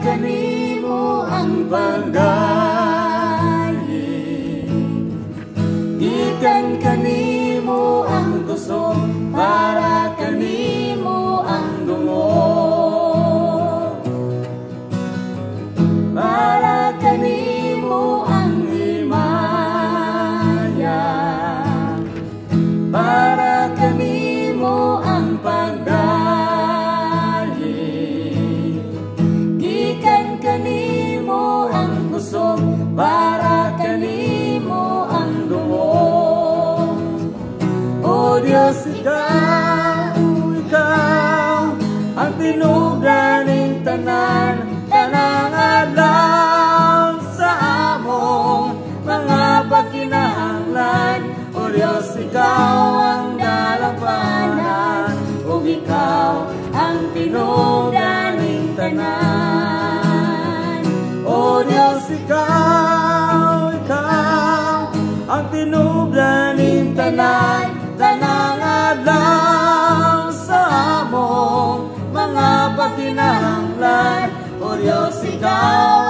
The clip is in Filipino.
kanimo ang pagdalig, gikan kanimo ang kusog, para kanimo ang dungog, para kanimo ang himaya, para kanimo ang pagdalig, gikan kanimo ang kusog, para kanimo ang dungog. O Dios, ikaw ang tinubdan ning tanan, tanang adlaw sa among mga pakinahanglan. O Dios, ikaw ang dalampanan, ug ikaw ang tinubdan ning tanan. O Dios, ikaw ang tinubdan ning tanan, tanang adlaw sa among mga pakinahanglan. O Dios, ikaw